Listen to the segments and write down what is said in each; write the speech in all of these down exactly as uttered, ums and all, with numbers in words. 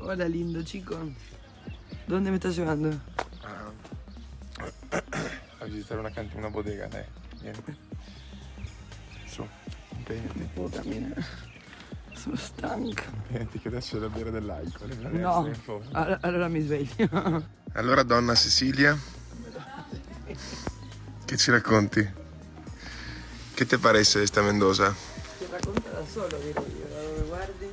Hola lindo chico. ¿Dónde me estás llevando? Ah. A visitare una cantina, una bodega, dai. Vieni. Su, impegnati. Non può camminare. Sono stanca. Impegnati che adesso c'è da bere dell'alcol. No, allora, allora mi sveglio. Allora donna Cecilia, che ci racconti? Che ti parece questa Mendoza? Ti racconta da solo, dirò io, da dove guardi.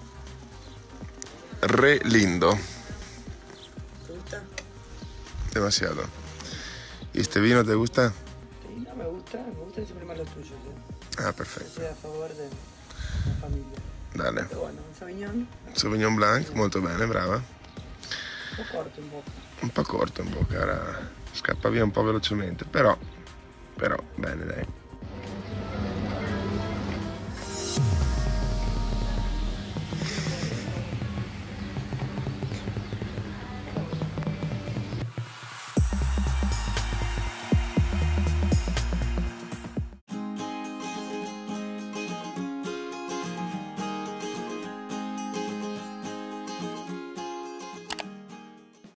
Re lindo. ¿Te gusta? Demasiado. ¿Y este vino te gusta? Sí, no me gusta, me gusta siempre más lo tuyo, ¿sí? Ah, perfetto. Estoy a favor de la familia. Dale. Pero bueno, un Sauvignon. Sauvignon Blanc, molto bene, brava. Un po' corto in bocca. Un po' corto in bocca, era... scappa via un po' velocemente, però, però, bene dai.